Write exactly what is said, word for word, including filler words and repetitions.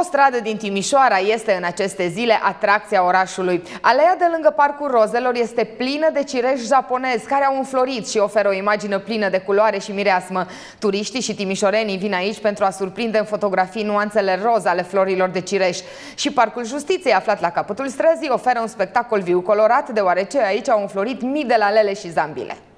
O stradă din Timișoara este în aceste zile atracția orașului. Aleea de lângă Parcul Rozelor este plină de cireși japonezi care au înflorit și oferă o imagine plină de culoare și mireasmă. Turiștii și timișorenii vin aici pentru a surprinde în fotografii nuanțele roz ale florilor de cireș. Și Parcul Justiției, aflat la capătul străzii, oferă un spectacol viu colorat, deoarece aici au înflorit mii de lalele și zambile.